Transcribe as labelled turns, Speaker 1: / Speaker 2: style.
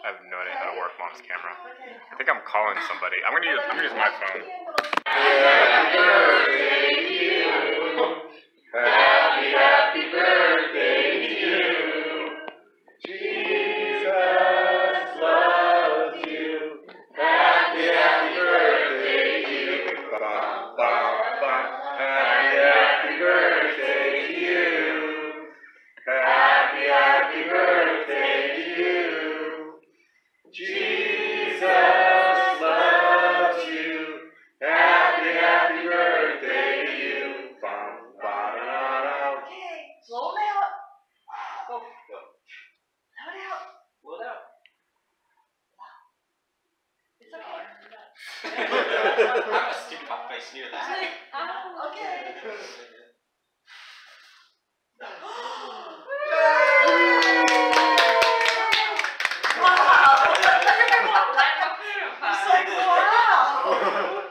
Speaker 1: I have no idea how to work Mom's camera. I think I'm calling somebody. I'm gonna use my phone.
Speaker 2: Happy birthday to you. Happy birthday to you. Jesus loves you. Happy birthday to you. Happy birthday to you. Happy birthday to you. Jesus loves you. Happy birthday to you.
Speaker 3: Okay, blow it out. Go.
Speaker 2: Go.
Speaker 3: Blow it out.
Speaker 2: Blow it out.
Speaker 3: It's okay.
Speaker 2: I'm a stick my face near that.
Speaker 3: Okay. Wow. It's like, wow.